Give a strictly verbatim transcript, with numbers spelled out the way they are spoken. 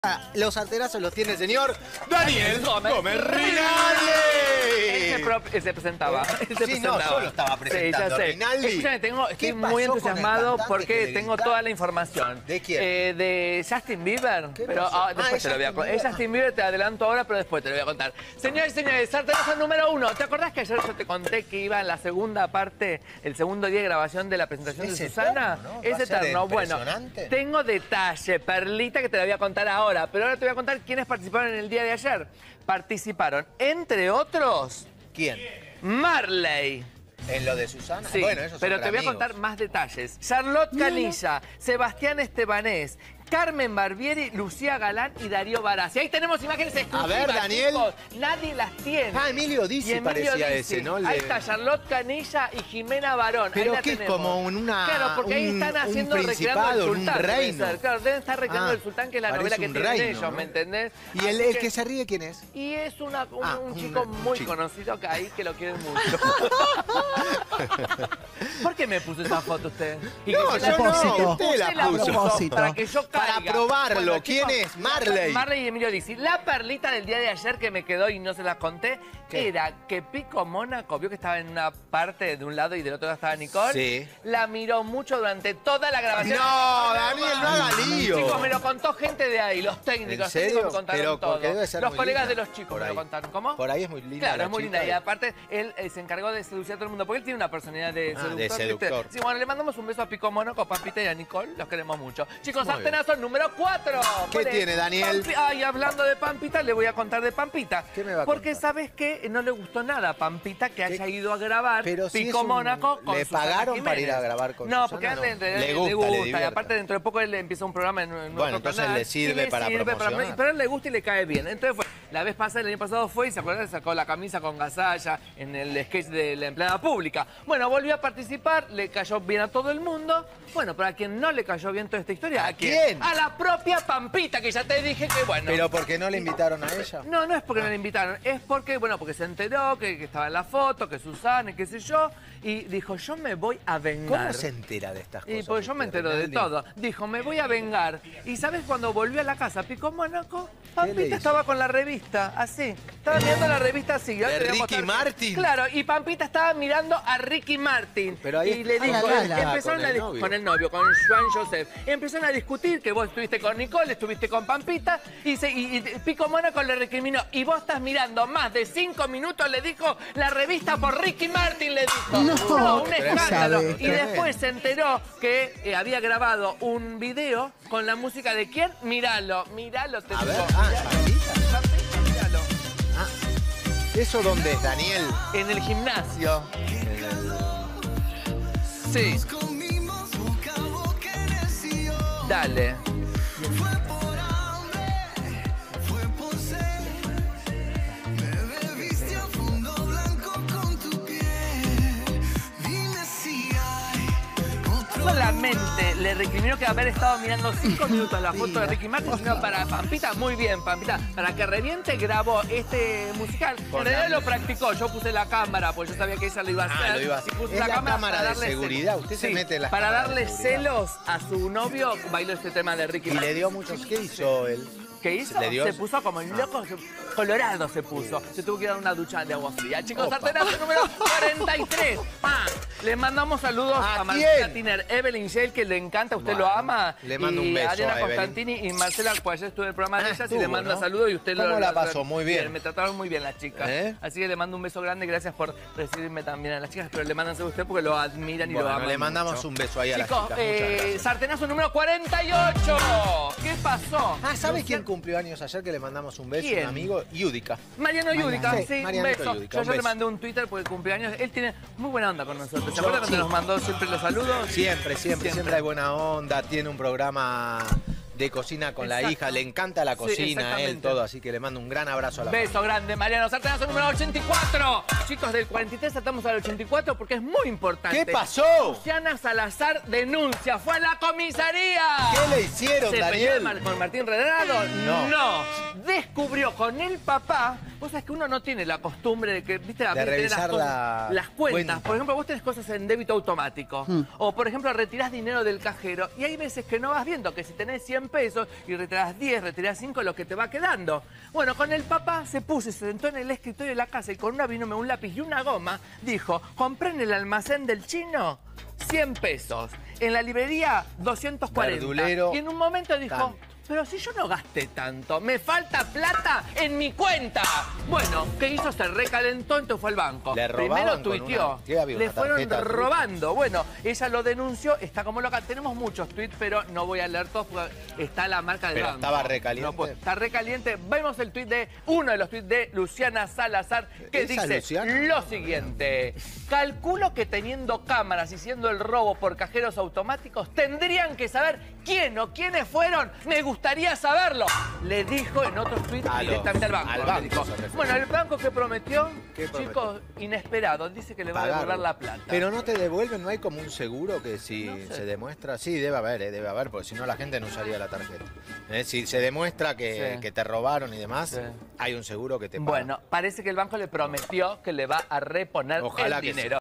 Los sartenazos los tiene el señor Daniel Gómez Rinaldi. Ese, prop, ese presentaba. Ese sí, presentaba. no, yo lo estaba presentando, sí, ya sé. Rinaldi. Escúchame, tengo, estoy muy entusiasmado porque tengo toda la información. ¿De quién? Eh, de Justin Bieber. Pero ah, después ah, te lo voy a contar. Es Justin Bieber, te adelanto ahora, pero después te lo voy a contar. Señores y señores, sartenazo número uno. ¿Te acordás que ayer yo te conté que iba en la segunda parte, el segundo día de grabación de la presentación es de Susana? Eterno, ¿no? Es eterno. Bueno, tengo detalle, perlita, que te la voy a contar ahora. Pero ahora te voy a contar quiénes participaron en el día de ayer. Participaron, entre otros... ¿Quién? Marley. ¿En lo de Susana? Sí, bueno, esos pero son te voy a amigos. contar más detalles. Charlotte Canilla, Sebastián Estebanés, Carmen Barbieri, Lucía Galán y Darío Barassi. Ahí tenemos imágenes exclusivas. A ver, Daniel. Chicos. Nadie las tiene. Ah, Emilio Dizzi parecía Dizzi. ese, ¿no? Ahí Le... está Charlotte Canilla y Jimena Barón. Pero ahí que es como en una... Claro, porque un, ahí están haciendo un recreando el sultán. Un reino. Claro, deben estar recreando ah, el sultán, que es la novela que tienen reino, ellos, ¿no? ¿me entendés? ¿Y el, el que... que se ríe quién es? Y es una, un, ah, un chico un, muy chico. conocido que ahí que lo quieren mucho. ¿Por qué me puso esa foto usted? Y no, yo no, usted la puso. Para que yo caiga. Para probarlo. Bueno, ¿Quién chicos, es? Marley. Marley y Emilio Dizzi. La perlita del día de ayer que me quedó y no se las conté, ¿qué? Era que Pico Mónaco vio que estaba en una parte de un lado y del otro lado estaba Nicole. Sí. La miró mucho durante toda la grabación. No, Daniel, no haga lío. Chicos, me lo contó gente de ahí, los técnicos. ¿En serio? Me contaron Pero todo. debe ser Los muy colegas linda. de los chicos Por me ahí. lo contaron. ¿Cómo? Por ahí es muy linda. Claro, la es muy chica. linda. Y aparte, él eh, se encargó de seducir a todo el mundo, porque él tiene una personalidad de ah, seductor. de seductor. Sí, bueno, le mandamos un beso a Pico Mónaco, a Pampita y a Nicole. Los queremos mucho. Chicos, Muy sartenazo número cuatro. ¿Qué tiene, Daniel? Pampi... Ay, hablando de Pampita, le voy a contar de Pampita. ¿Qué me va a Porque contar? ¿sabes qué? No le gustó nada a Pampita que haya ido a grabar Pero si Pico es un... Mónaco con ¿Le Susana pagaron Jiménez. para ir a grabar con No, Susana? porque a él No. le, le, Le gusta, le gusta. le y divierte. aparte, dentro de poco él empieza un programa en, en Bueno, otro entonces canal. le sirve y le para sirve promocionar. Para, pero a él le gusta y le cae bien. Entonces fue, la vez pasada, el año pasado fue y se acuerdan, sacó la camisa con gasalla en el sketch de la empleada pública. Bueno, volvió a participar, le cayó bien a todo el mundo. Bueno, para quien no le cayó bien toda esta historia, ¿a, ¿a quién? quién? A la propia Pampita, que ya te dije que bueno. ¿Pero por qué no le invitaron a ella? No, no es porque no le invitaron, es porque, bueno, porque se enteró que, que estaba en la foto, que Susana, qué sé yo, y dijo, yo me voy a vengar. ¿Cómo se entera de estas cosas? Y porque yo me entero de todo. Dijo, me voy a vengar. Y ¿sabes cuando volvió a la casa Pico Mónaco? Pampita estaba con la revista, así. Estaba mirando la revista así. ¿De Ricky Martin? Claro, y Pampita estaba mirando a Ricky Martin. Pero ahí y le está- dijo, Ah, la, la, empezaron con a el dis- novio. con el novio, con Juan Joseph. Empezaron a discutir que vos estuviste con Nicole, estuviste con Pampita, y, se, y, y Pico Mónaco le recriminó. Y vos estás mirando más de cinco minutos, le dijo, la revista por Ricky Martin, le dijo. No, No, un tremendo. escándalo. Sabe, Y tremendo. después se enteró que eh, había grabado un video con la música de quién. Míralo, míralo, te A digo. ver, ah, Mirá- Pampita. Pampita, míralo. Ah, ¿eso dónde es, Daniel? En el gimnasio. Sí. Dale. Solamente le recriminó que haber estado mirando cinco minutos la foto de Ricky Martin, sino para Pampita, muy bien, Pampita, para que reviente grabó este musical. En realidad lo practicó, yo puse la cámara, porque yo sabía que ella lo iba a hacer. Ah, lo iba a hacer. Y puse Es la cámara para de darle seguridad, celos. usted se mete en las para cámaras de darle seguridad. celos a su novio, bailó este tema de Ricky Y Martin. le dio muchos... ¿Qué hizo él? ¿Qué hizo? ¿Le dio? Se puso como el loco, se- colorado se puso. Se tuvo que dar una ducha de agua fría. Chicos, Opa. sartenazo número cuarenta y tres. ¡Pam! Le mandamos saludos ¿A a, Marcela quién? Tiner, Evelyn Shell, que le encanta, usted Bueno, lo ama. le mando y un beso Adriana a Evelyn. Constantini y Marcela, pues ayer estuve en el programa Ah, de ellas y estuvo, le manda ¿no? saludos y usted lo... ¿Cómo la lo- pasó? Muy bien. Me trataron muy bien las chicas. ¿Eh? Así que le mando un beso grande, gracias por recibirme también a las chicas, pero le mandan saludos a usted porque lo admiran y Bueno, lo aman le mandamos mucho. un beso ahí a las Chicos, chicas. eh, Muchas gracias. sartenazo número cuarenta y ocho. ¿Qué pasó? Ah, ¿sabe No quién sé- cumplió años ayer que le mandamos un beso? ¿Quién? Un amigo, Yudica. Mariano Yudica, Sí, sí, un Marianito beso. Yudica, Yo un ya le beso. mandé un Twitter por el cumpleaños. Él tiene muy buena onda con nosotros. ¿Se Yo- acuerdan cuando sí. nos mandó siempre los saludos? Siempre, siempre, siempre hay buena onda. Tiene un programa de cocina con la Exacto. hija. Le encanta la Sí, cocina, él, exactamente. todo. Así que le mando un gran abrazo a la Beso grande, Mariano. Sartenazo número ochenta y cuatro. Chicos, del cuarenta y tres saltamos al ochenta y cuatro porque es muy importante. ¿Qué pasó? Luciana Salazar denuncia. Fue a la comisaría. ¿Qué le hicieron, ¿Se peleó Daniel? de Mar- con Martín Redrado? No. No. Descubrió con el papá Vos sabés que uno no tiene la costumbre de que, viste, de revisar las, cosas, la las cuentas. cuenta. Por ejemplo, vos tenés cosas en débito automático. Mm. O, por ejemplo, retirás dinero del cajero. Y hay veces que no vas viendo que si tenés cien pesos y retirás diez, retirás cinco, lo que te va quedando. Bueno, con el papá se puso y se sentó en el escritorio de la casa y con una vino, un lápiz y una goma, dijo, compré en el almacén del chino cien pesos. En la librería, doscientos cuarenta. Verdulero, y en un momento dijo... tanto. Pero si yo no gasté tanto, me falta plata en mi cuenta. Bueno, ¿qué hizo? Se recalentó, entonces fue al banco. Le robaban Primero con tuiteó. una- ¿qué había? Le Una fueron tarjeta de robando. Bueno, ella lo denunció, está como loca. Tenemos muchos tweets, pero no voy a leer todos porque está la marca del Pero banco. estaba recaliente. No, pues, está recaliente. Vemos el tweet de uno de los tweets de Luciana Salazar que ¿Esa dice Luciana? lo siguiente. Calculo que teniendo cámaras y siendo el robo por cajeros automáticos, tendrían que saber quién o quiénes fueron. Me gustaría saberlo. Le dijo en otros tweets A los- directamente al banco. al Le banco dijo, se refiere. bueno, el banco que prometió, ¿Qué prometió? chicos, inesperado, dice que le va a devolver Pagarlo. la plata. Pero no te devuelven, no hay como un seguro que si No sé. se demuestra, sí, debe haber, eh, debe haber, porque si no la gente no usaría la tarjeta. Eh, Si se demuestra que, Sí. que te robaron y demás, Sí. hay un seguro que te paga. Bueno, parece que el banco le prometió que le va a reponer Ojalá el que sí. dinero.